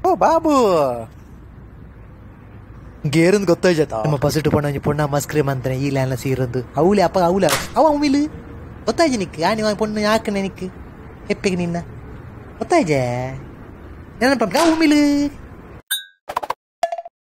ಬಾಬು ಗೇರಂದು ಗೊತ್ತಾಯ್ತ ನಮ್ಮ ಪಸಿಟ್ಟು ಪೊಣ್ಣ ಪೊಣ್ಣ ಮಸ್ಕ್ರೀಮ್ ಅಂತಾನೆ ಈ ಲ್ಯಾನ್ಲ ಸೀರಂದು ಅವಳೆ ಅಪ್ಪ ಅವಳ ಅವ ಉಮಿಲು ಗೊತ್ತಾಯ್ತು ನಿಕ್ಕು ಯಾನಿ ಪೊಣ್ಣು ಯಾಕನೆ ನಿಕ್ಕು ಹೆಪ್ಪೆಗೆ ನಿನ್ನ ಗೊತ್ತಾಯ್ಜೆ ನೆನಪ ಉಮಿಲು